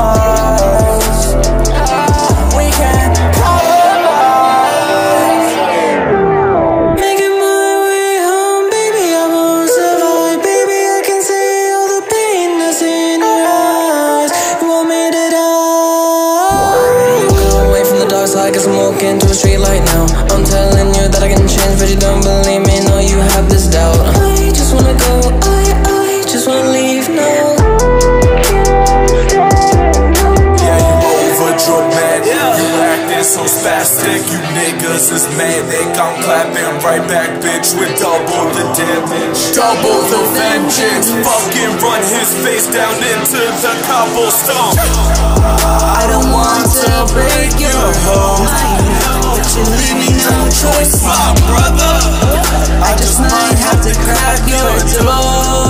We can compromise. Making my way home, baby, I won't survive. Baby, I can see all the pain that's in your eyes. You want me to die? Walking away from the dark side, 'cause I'm walking to a street light now. I'm telling you that I can change, but you don't believe me. No, you have this doubt. I just wanna go, I just wanna leave now. Yeah, you overdramatic, you acting so spastic. You niggas is manic, I'm clapping right back, bitch, with double the damage, double the vengeance. Fucking run his face down into the cobblestone. I don't want to break your home. But you leave me no choice, my brother. I just might have to crack your door.